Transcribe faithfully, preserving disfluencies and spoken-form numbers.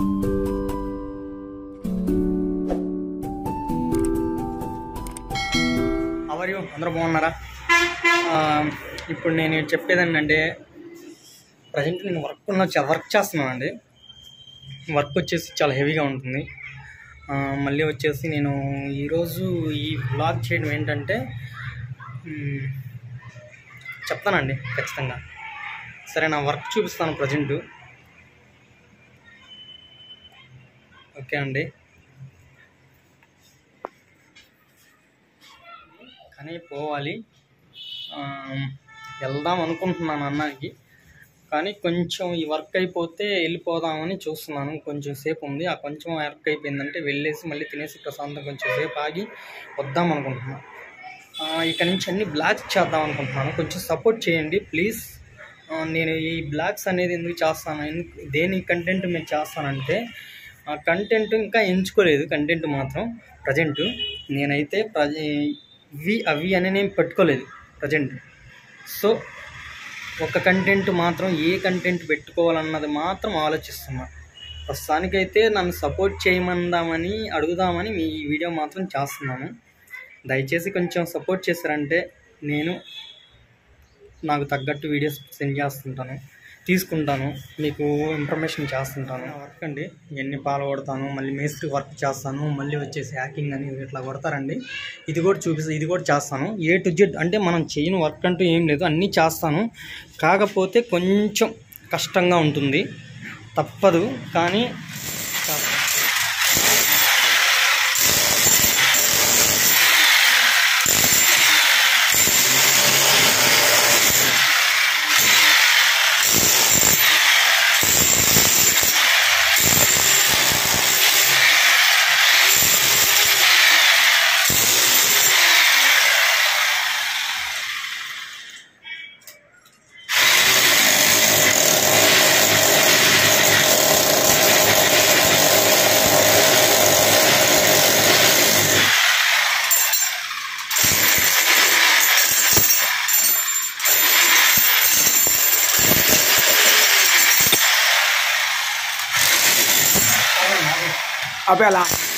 అవరియు అందరూ బాగున్నారా? ఇప్పుడు నేను చెప్పేదాన్ని అంటే ప్రజెంట్ నేను వర్క్ ఉన్న వర్క్ చేస్తున్నానండి. వర్క్ వచ్చేసి చాలా హెవీగా ఉంటుంది. మళ్ళీ వచ్చేసి నేను ఈరోజు ఈ వ్లాగ్ చేయడం ఏంటంటే చెప్తానండి ఖచ్చితంగా. సరే, నా వర్క్ చూపిస్తాను ప్రజెంటు. ఓకే అండి. కానీ పోవాలి, వెళ్దాం అనుకుంటున్నాను అన్నానికి. కానీ కొంచెం ఈ వర్క్ అయిపోతే వెళ్ళిపోదామని చూస్తున్నాను. కొంచెం సేపు ఉంది, ఆ కొంచెం వర్క్ అయిపోయిందంటే వెళ్ళేసి మళ్ళీ తినేసి ప్రశాంతం కొంచెం సేపు ఆగి వద్దాం అనుకుంటున్నాను. ఇక్కడ నుంచి అన్ని బ్లాగ్స్ చేద్దాం అనుకుంటున్నాను. కొంచెం సపోర్ట్ చేయండి ప్లీజ్. నేను ఈ బ్లాగ్స్ అనేది ఎందుకు చేస్తాను, ఎందుకు దేని కంటెంట్ మేము చేస్తానంటే కంటెంట్ ఇంకా ఎంచుకోలేదు. కంటెంట్ మాత్రం ప్రజెంట్ నేనైతే ప్రజ ఇవి అవి అని నేను పెట్టుకోలేదు ప్రజెంట్. సో ఒక కంటెంట్ మాత్రం ఏ కంటెంట్ పెట్టుకోవాలన్నది మాత్రం ఆలోచిస్తున్నా. ప్రస్తుతానికైతే నన్ను సపోర్ట్ చేయమందామని అడుగుదామని మీ ఈ వీడియో మాత్రం చేస్తున్నాను. దయచేసి కొంచెం సపోర్ట్ చేశారంటే నేను నాకు తగ్గట్టు వీడియోస్ సెండ్ చేస్తుంటాను, తీసుకుంటాను, మీకు ఇన్ఫర్మేషన్ చేస్తుంటాను. వర్క్ అండి, ఎన్ని పాలు కొడతాను, మళ్ళీ మేస్త్రి వర్క్ చేస్తాను, మళ్ళీ వచ్చేసి హ్యాకింగ్ అని ఇట్లా కొడతారండి. ఇది కూడా చూపిస్తాను, ఇది కూడా చేస్తాను. ఏ టు జెడ్ అంటే మనం చేయని వర్క్ అంటూ ఏం లేదు, అన్నీ చేస్తాను. కాకపోతే కొంచెం కష్టంగా ఉంటుంది, తప్పదు, కానీ Apa lah?